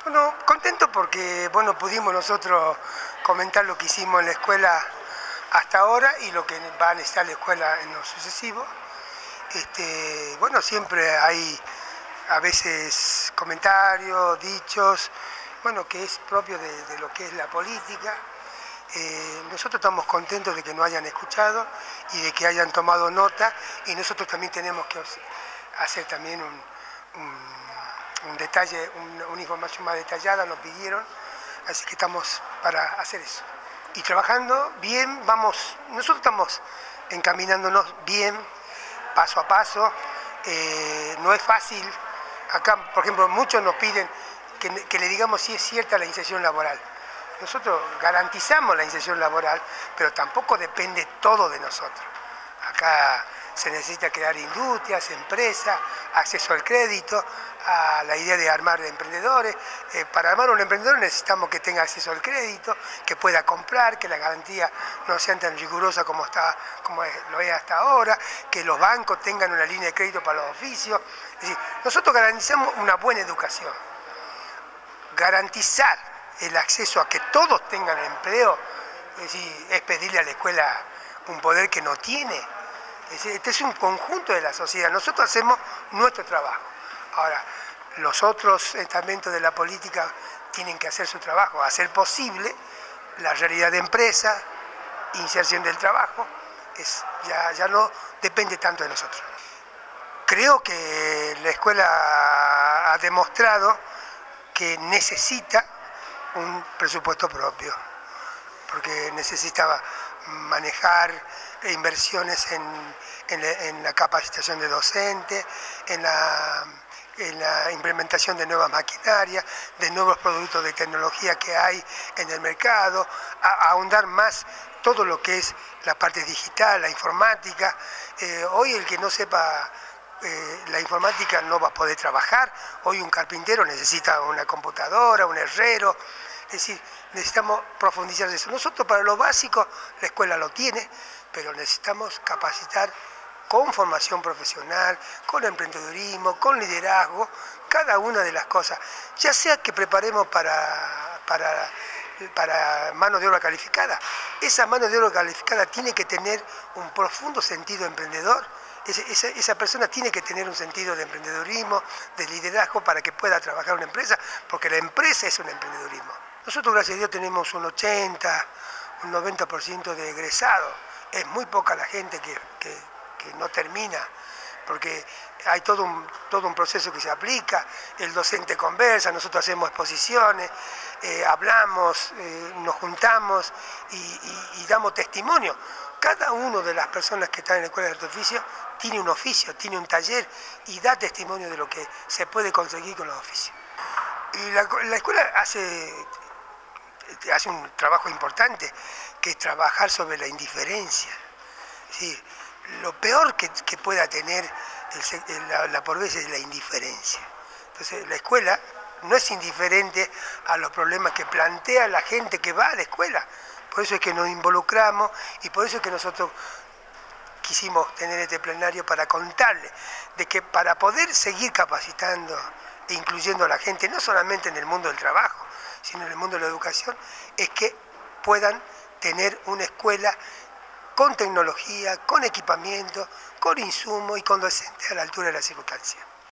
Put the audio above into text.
Bueno, contento porque pudimos nosotros comentar lo que hicimos en la escuela hasta ahora y lo que va a necesitar la escuela en lo sucesivo. Siempre hay a veces comentarios, dichos, que es propio de lo que es la política. Nosotros estamos contentos de que nos hayan escuchado y de que hayan tomado nota, y nosotros también tenemos que hacer también un detalle, una información más detallada, nos pidieron, así que estamos para hacer eso. Y trabajando bien, nosotros estamos encaminándonos bien, paso a paso. No es fácil. Acá, por ejemplo, muchos nos piden que le digamos si es cierta la inserción laboral. Nosotros garantizamos la inserción laboral, pero tampoco depende todo de nosotros. Acá se necesita crear industrias, empresas, acceso al crédito, a la idea de armar emprendedores. Para armar un emprendedor necesitamos que tenga acceso al crédito, que pueda comprar, que la garantía no sea tan rigurosa como lo es hasta ahora, que los bancos tengan una línea de crédito para los oficios. Es decir, nosotros garantizamos una buena educación. Garantizar el acceso a que todos tengan empleo, es pedirle a la escuela un poder que no tiene. Este es un conjunto de la sociedad. Nosotros hacemos nuestro trabajo. Ahora, los otros estamentos de la política tienen que hacer su trabajo, hacer posible la realidad de empresa, inserción del trabajo. Ya no depende tanto de nosotros. Creo que la escuela ha demostrado que necesita un presupuesto propio, porque necesitaba manejar inversiones en la capacitación de docentes, en la implementación de nuevas maquinarias, de nuevos productos de tecnología que hay en el mercado, ahondar más todo lo que es la parte digital, la informática. Hoy el que no sepa la informática no va a poder trabajar. Hoy un carpintero necesita una computadora, un herrero. Es decir, necesitamos profundizar en eso. Nosotros para lo básico la escuela lo tiene, pero necesitamos capacitar con formación profesional, con emprendedurismo, con liderazgo, cada una de las cosas. Ya sea que preparemos para mano de obra calificada. Esa mano de obra calificada tiene que tener un profundo sentido emprendedor. Esa persona tiene que tener un sentido de emprendedurismo, de liderazgo, para que pueda trabajar en una empresa, porque la empresa es un emprendedurismo. Nosotros, gracias a Dios, tenemos un 80, un 90% de egresados. Es muy poca la gente que no termina, porque hay todo un proceso que se aplica. El docente conversa, nosotros hacemos exposiciones, hablamos, nos juntamos y damos testimonio. Cada una de las personas que están en la Escuela de Arte Oficio tiene un oficio, tiene un taller y da testimonio de lo que se puede conseguir con los oficios. Y la escuela hace un trabajo importante, que es trabajar sobre la indiferencia. Sí, lo peor que pueda tener la pobreza es la indiferencia. Entonces la escuela no es indiferente a los problemas que plantea la gente que va a la escuela. Por eso es que nos involucramos y por eso es que nosotros quisimos tener este plenario, para contarle de que para poder seguir capacitando e incluyendo a la gente, no solamente en el mundo del trabajo, sino en el mundo de la educación, es que puedan tener una escuela con tecnología, con equipamiento, con insumos y con docentes a la altura de las circunstancias.